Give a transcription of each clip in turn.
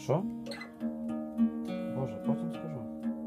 Що? Боже, потім скажу.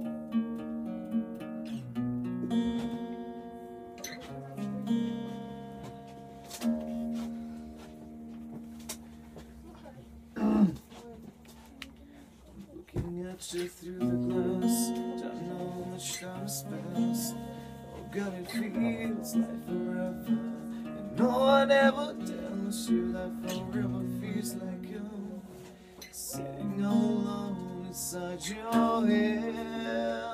Looking at you through the glass, don't know how much time has passed. Oh God, it feels like forever. And no one ever tells you that forever feels like you sitting all alone inside your head.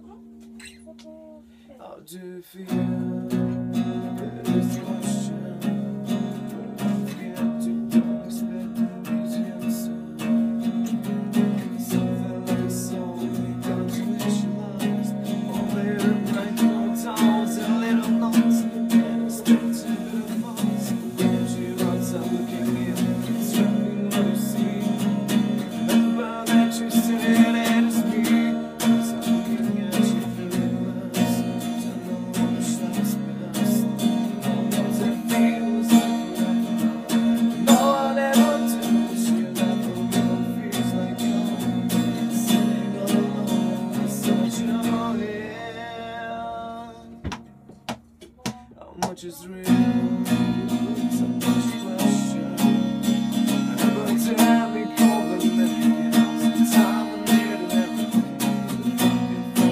How do you feel? That is the question. But I forget to don't expect an easy answer. Something like a song we got to visualize. All there bright towns and little notes. And stick to the thoughts. When you outside looking in, it's running what you see. Remember that you said it is me. Cause I'm looking at you through the glass. Don't know which time's best. All knows it feels like forever. No one ever tells you that the real feels like you're sitting all alone inside your head. How much is real? So much question. Remember to have me cold and everything else. The time and near to everything. The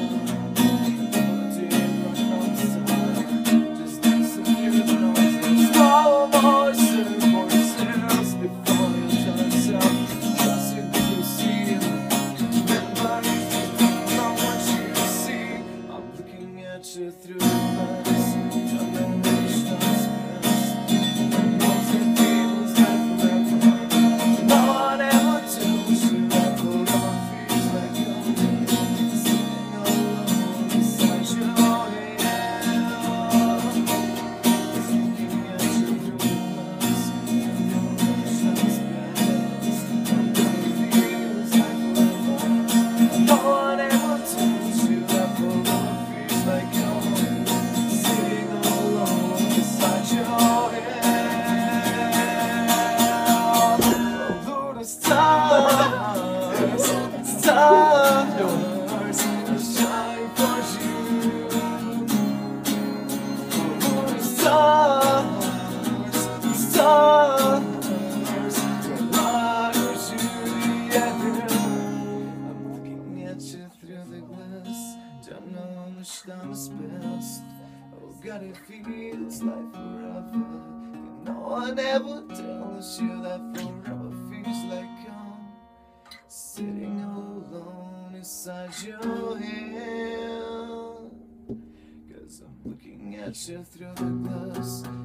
fucking fun and all. But it right outside. Just dancing through the noises. Slow voices, voices before you tell yourself. Trust you do see. Remember you know what you see. I'm looking at you through the glass. Don't know which time's best. Knows it feels like forever. No one ever tells you that forever feels like you're sitting all alone inside your head. Just looking at you through the glass. Don't know which time's best. Know it feels like forever. No one ever tells you that forever feels like you're sitting all alone inside your head. Although the stars shine for you. Although the stars light you, yeah. I'm looking at you through the glass. Don't know how much time is best. Oh God, it feels like forever. And no one ever tells you that forever feels like you're sitting all alone inside your head. Cause I'm looking at you through the glass.